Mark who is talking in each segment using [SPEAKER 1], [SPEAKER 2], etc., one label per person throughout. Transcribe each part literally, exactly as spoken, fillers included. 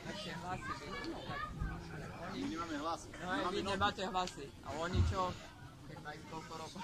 [SPEAKER 1] Také hlasy by. No, tak. Oni,
[SPEAKER 2] My nemáme hlas.
[SPEAKER 1] no aj vy nemáte hlasy. A oni čo? Keď majú toľko rokov.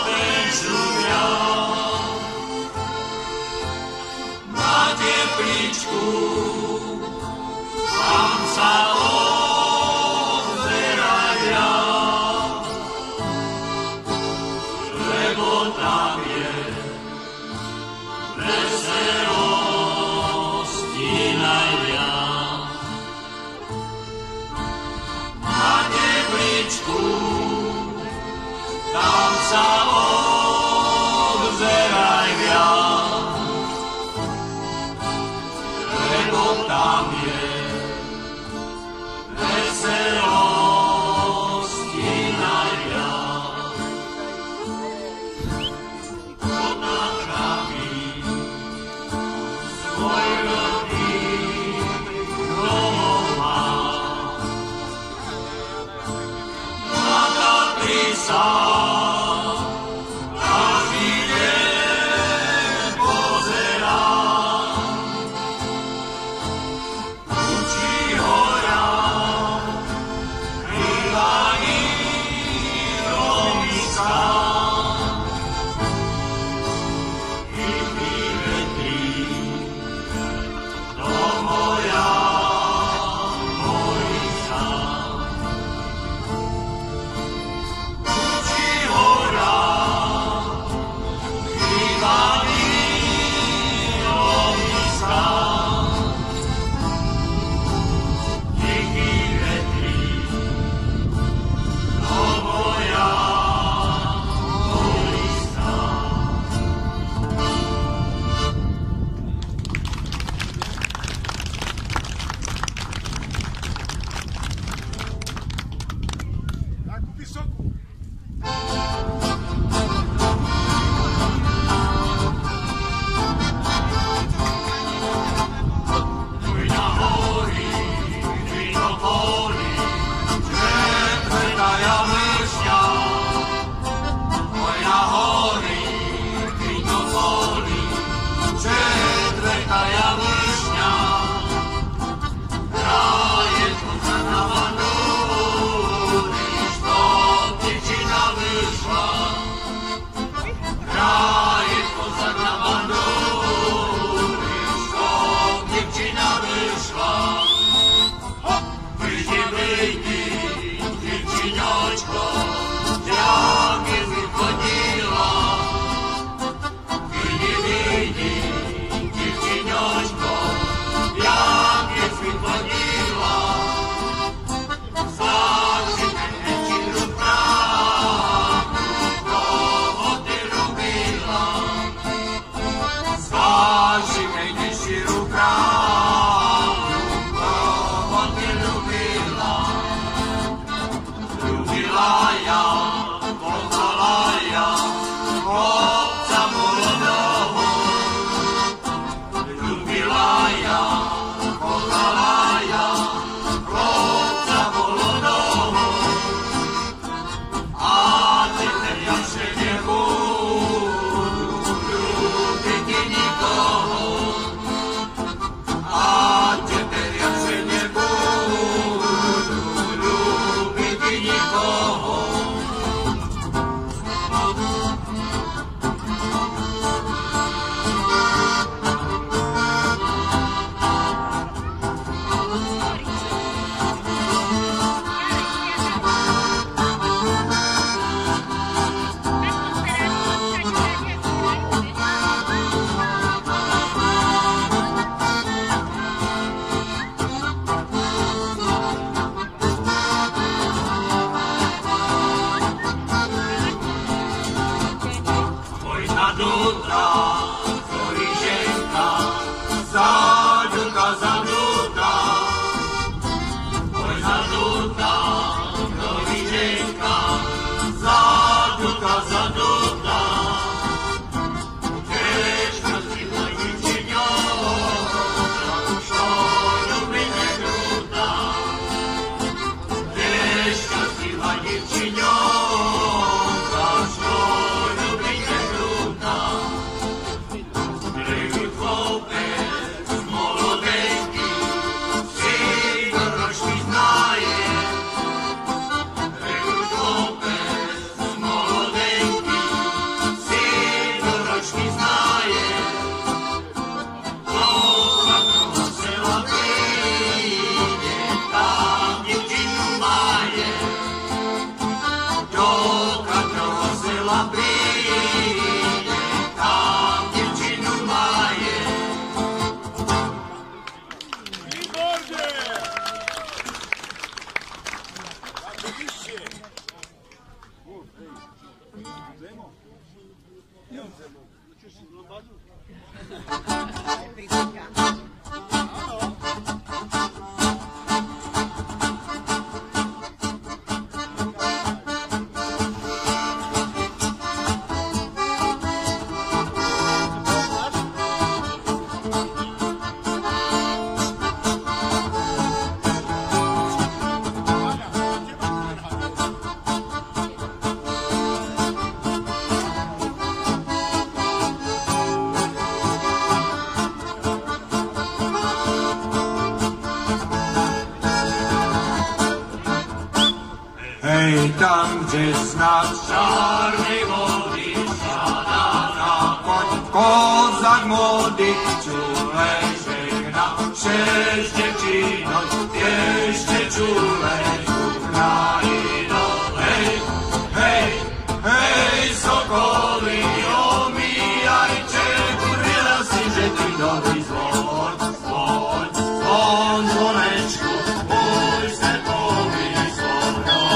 [SPEAKER 3] Please.
[SPEAKER 2] sviečku, tam sa obzeraj viac, lebo tam je veselosti najviac. Ona praví svoj rodný doma, mladá prísa každý deň pozerá, učí hora privaní roviska, ichný vetrí do moja bojiska. Učí hora privaní roviska, ichný vetrí do moja bojiska.
[SPEAKER 3] Takú vysokú.
[SPEAKER 2] Oj na hory, oj do polí, četvrtaja myšňa. Oj na hory, oj do polí, četvrtaja myšňa. Hraje koza na bandúri, što dievčina vyšla. Hraje koza na bandúri, što dievčina vyšla. Vyjdi, vyjdi, dievčinočko, jak je si chodila. Vyjdi, vyjdi, dievčinočko, jak je si chodila. Stačí ten večíru právu, koho ty ľúbila. Stačí ten večíru právu, koho ty ľúbila. Ľúbila ja, poznala ja, chlapca molodého. Ľúbila ja, poznala ja, chlapca molodého. A teper ja še nebudu ľúbiť nikoho. A teper ja še nebudu ľúbiť nikoho. Tam, gdzie znak czarnej wody siada na koń, kozak młody czule żegna, sześć dziewczynot, jeszcze czule Ukraino. Hej, hej, hej, sokoły, omijajcie, góry lasy, że ty dobry dzwon, dzwon, dzwon, dzwoneczku, mój sercowy dzwon.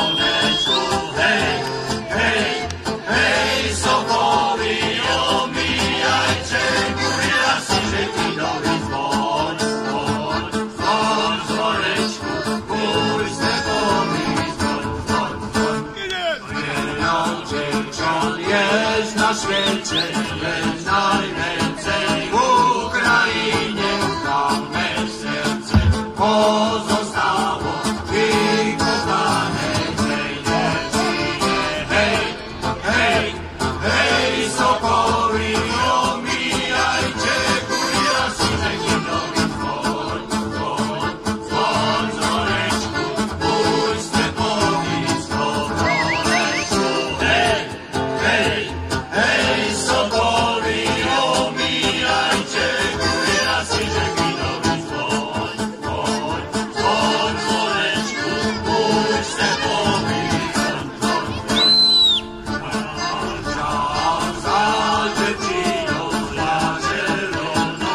[SPEAKER 2] Na świecie jest najwięcej, w Ukrainie tam me serce pozostało i kochane tej dziedzinie. Hej, hej, hej, sokoły, omijajcie góry lasy, rzeki, nogi, dzwon, dzwon, dzwon, dzwoneczku, mój stepowy dzwoneczku. Hej, hej, hej, sokoły, omijajcie góry lasy, rzeki, nogi, dzwon, dzwon, dzwon, dzwoneczku, mój stepowy dzwon, dzwon, dzwon. Za dziewczyną, za zieloną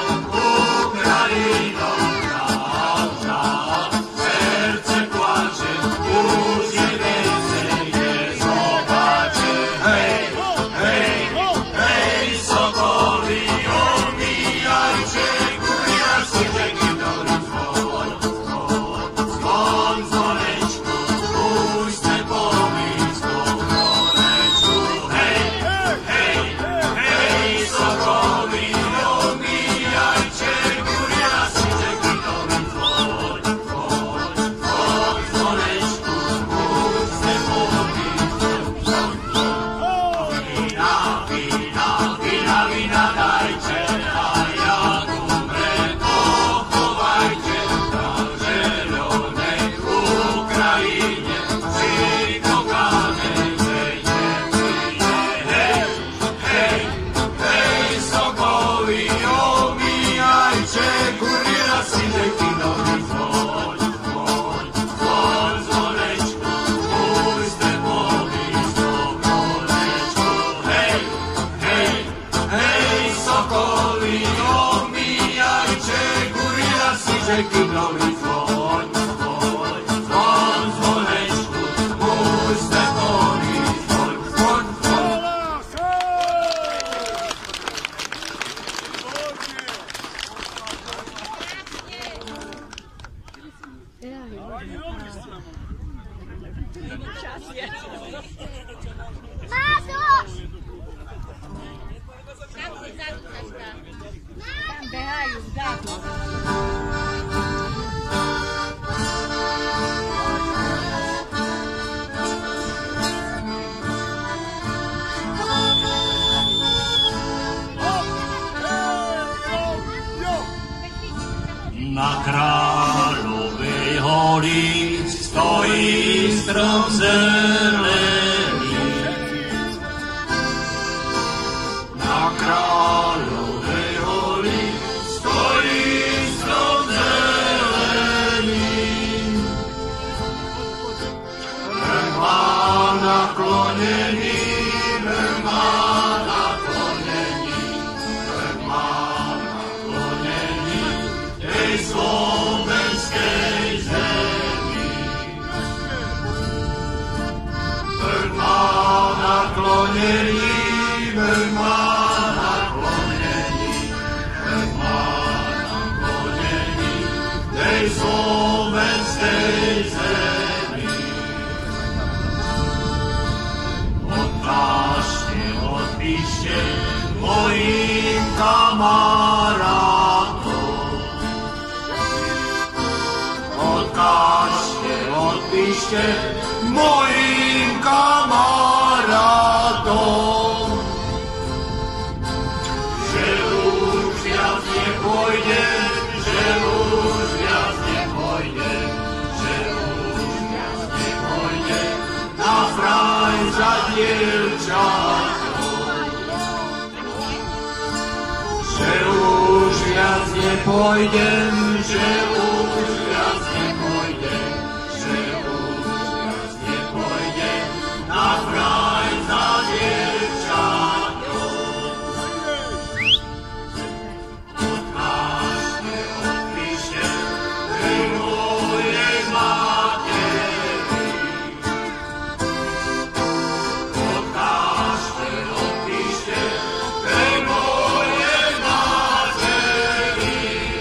[SPEAKER 2] Ukrainą, za, serce płacze, już jej więcej nie zobaczy. Hej, hej, hej, sokoły, omijajcie góry lasy, rzeki, nogi, dzwon, dzwon, dzwon, dzwoneczku, mój stepowy dzwoneczku. Hej, hej, hej, sokoły, omijajcie góry lasy, rzeki, nogi, dzwon, dzwon, dzwon, dzwoneczku, mój stepowy dzwon, dzwon. Wina, wina, wina, wina dajcie, a jak umrę, pochowajcie na zielonej Ukrainie, przy kochanej mej dziewczynie. Hej, hej, hej, sokoły, omijajcie góry lasy, rzeki, nogi, dzwon, dzwon, dzwon, dzwoneczku, mój stepowy dzwoneczku. Hej, hej, hej, sokoły, omijajcie góry lasy, rzeki, nogi, dzwon, dzwon, dzwon, dzwoneczku, mój stepowy dzwon, dzwon, dzwon. Na Královej hori stojí strom zelený. Na Královej hori stojí strom zelený. Vrch má naklonený, vrch má naklonený, vrch má naklonený tej slovenskej zemi. Vrch má naklonený, vrch má naklonený, odpíšte mojim kamarátom, že už viac nepôjdem, že už viac nepôjdem, že už viac nepôjdem na fraj za dievčatom, že už viac nepôjdem, že už viac nepôjdem, že už viac nepôjdem na fraj za dievčatom. Odkážte, odpíšte, tej mojej materi. Odkážte, odpíšte, tej mojej materi.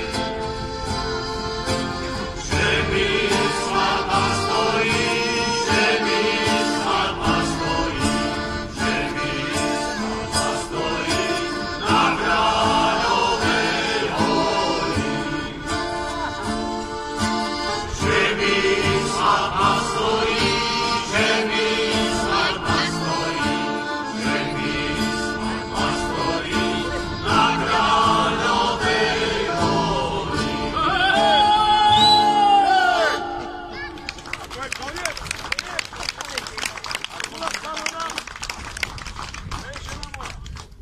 [SPEAKER 2] Že mi svadba stojí, že mi svadba stojí, že mi svadba stojí na Kráľovej hori. Že mi svadba stojí, že mi svadba stojí, že mi svadba stojí na Kráľovej hori.
[SPEAKER 3] To je koniec. Akula strana. Hej, žena moja.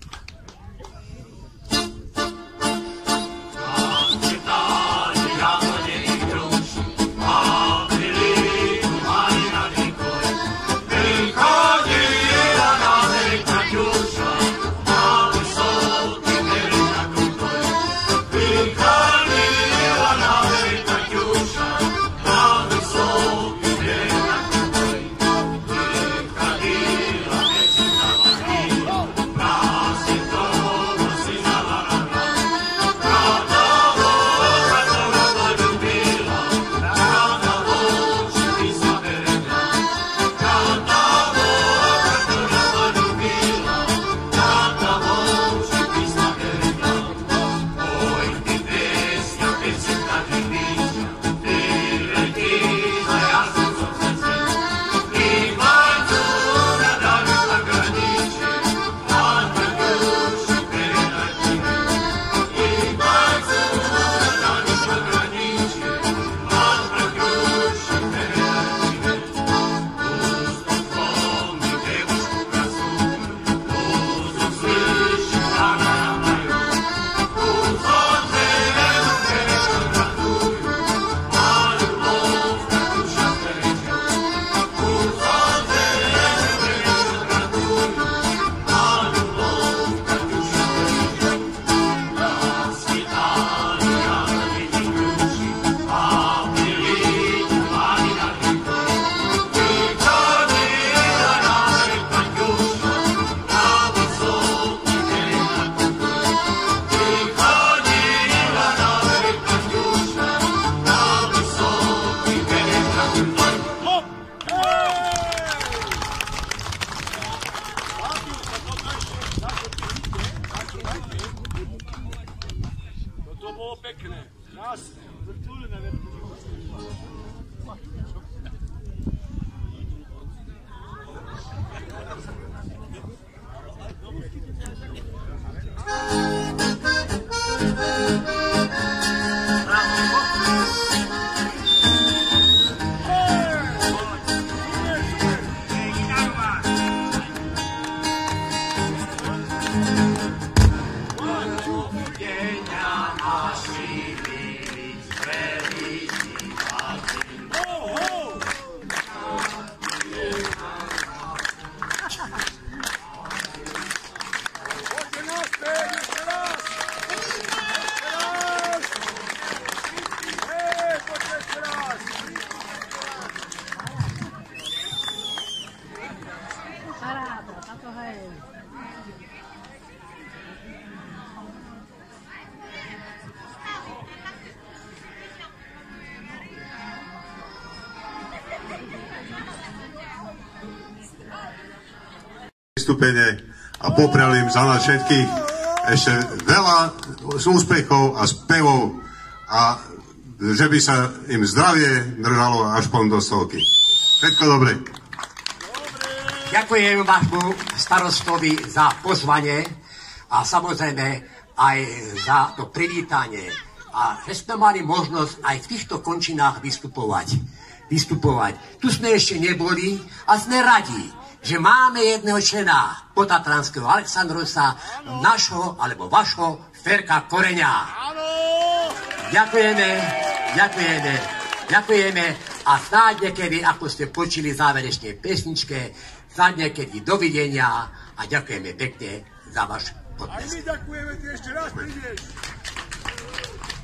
[SPEAKER 3] To bolo pekné, krásne.
[SPEAKER 4] Vystúpenie a poprel im za nás všetkých ešte veľa úspechov a spevov a že by sa im zdravie držalo až po do stovky. Všetko dobre.
[SPEAKER 5] Ďakujem vášmu starostovi za pozvanie a samozrejme aj za to privítanie. A že sme mali možnosť aj v týchto končinách vystupovať. vystupovať. Tu sme ešte neboli a sme radi, že máme jedného člena potatranského Aleksandrosa, našho alebo vašho Ferka Koreňa. Ďakujeme, ďakujeme, ďakujeme a snáď niekedy, ako ste počuli záverečnej pesničke, snáď niekedy dovidenia a ďakujeme pekne za váš podpis.
[SPEAKER 3] Aj my ďakujeme, ty ešte raz prídeš.